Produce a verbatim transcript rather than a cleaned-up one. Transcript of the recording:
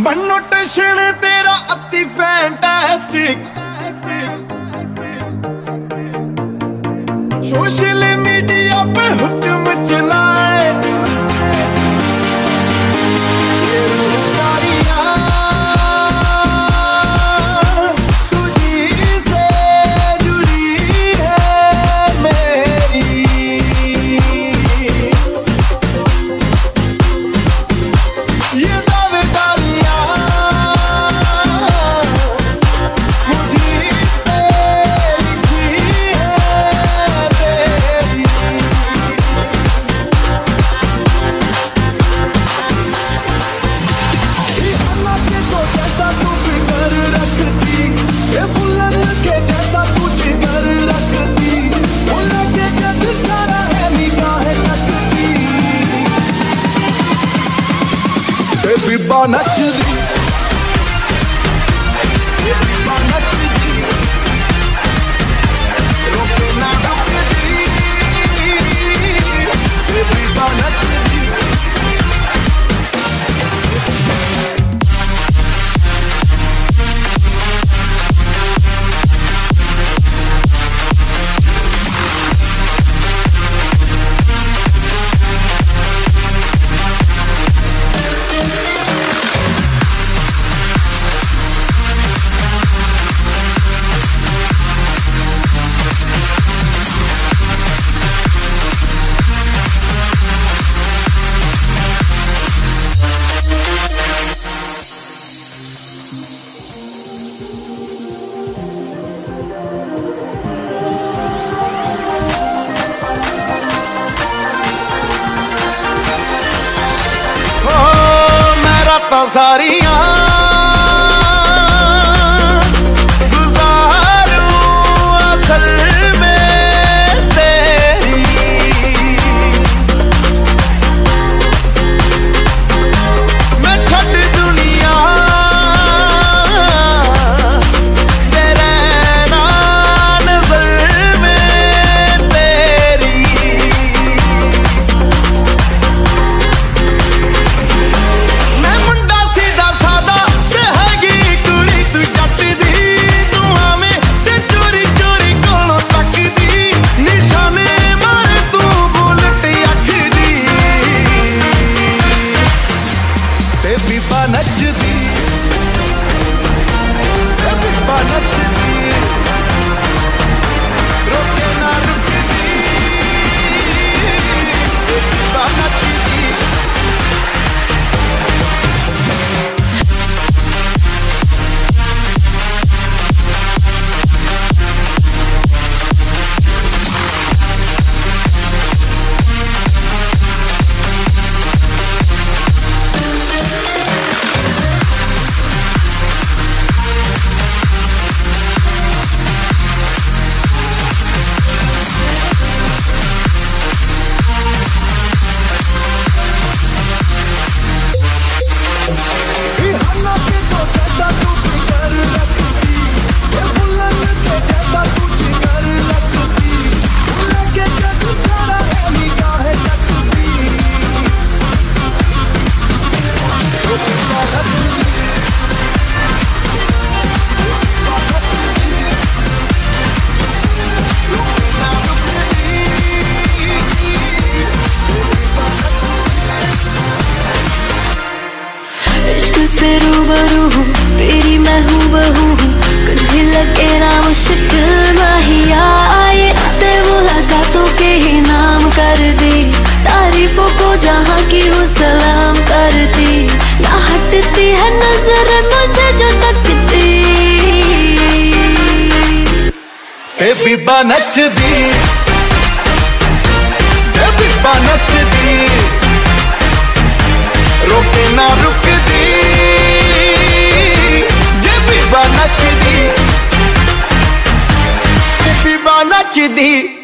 कन्नोटेशन तेरा अति fantastic, social media पे हुक्म चलाए, तुझी से जुड़ी है मेरी, ये दावेदारियां मुझी पे लिखी है तेरी। इहाना के तो जैसा तू फिकर रखती, ये फुलन के जैसा तू जिगर रखती, फुलन के जब सारा है निगाहें तकती, बेबी नचदी, बेबी नचदी, रोके ना रोकदी, बेबी नचदी। सारियां गुजारूं असल में तेरी, मैं छड़ दुनिया तेरे ना नजर में तेरी, बेबी नचदी, बेबी नचदी, रोके ना रुकदी, बेबी नचदी। से रूबरू हूँ तेरी मैं हूँ बहू हूँ, कुछ भी लगे ना मुश्किल माहिया, आए आते मुलाकातों के ही नाम कर दी, तारीफों को जहाँ की हूँ सलाम करती, ना हटती है नजर मुझे जो तकती, बेबी नचदी, बेबी नचदी, रोके ना रुकदी, ये भी नचदी, बेबी नचदी।